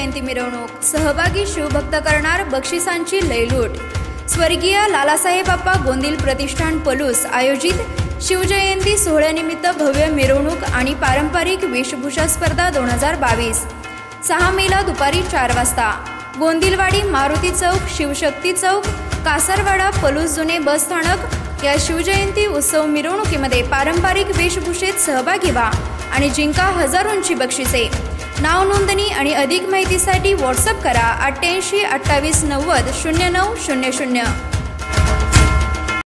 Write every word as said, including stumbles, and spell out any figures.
शिवजयंती मिरवणूक सहभागी शिवभक्त करणार बक्षिसांची लयलूट। स्वर्गीय लालासाहेब आप्पा गोंदिल प्रतिष्ठान पलूस आयोजित शिवजयंती सोहळ्यानिमित्त भव्य मिरवणूक आणि पारंपरिक वेशभूषा स्पर्धा दोन हजार बावीस सहा मेला दुपारी चार वाजता गोंदिलवाडी मारुती चौक शिवशक्ती चौक कासारवाडा पलूस जुने बस स्थानक या शिवजयंती उत्सव मिरवणुकीमध्ये पारंपरिक वेशभूषेत सहभागी व्हा आणि जिंका हजारोंची बक्षिसे। नाव नोंदणी आणि अधिक माहितीसाठी व्हॉट्सअप करा अठ्ठ्याऐंशी अठ्ठावीस नव्वद शून्य नऊ शून्य शून्य।